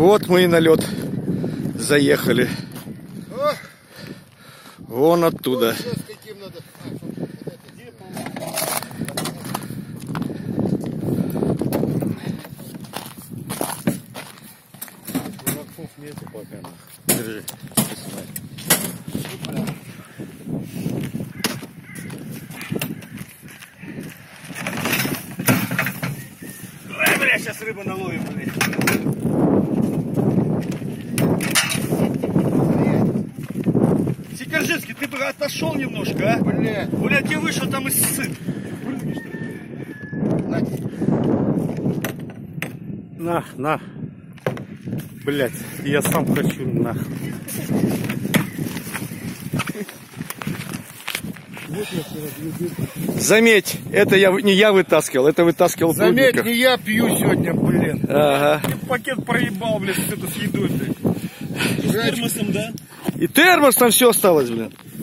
Вот мы и на лед заехали. Вон оттуда. Держи. Ой, бля, сейчас рыба наловим, бля. Сикоржинский, ты бы отошел немножко, а? Бля. Бля, тебе вышел там из сын. На. Блять, я сам хочу нахуй. Заметь, это не я вытаскивал, это вытаскивал Заметь, Прудников. не я пью сегодня, блин. Ага. Пакет проебал, бля, с едой, блядь. С термосом, да? И термос там все осталось, блин.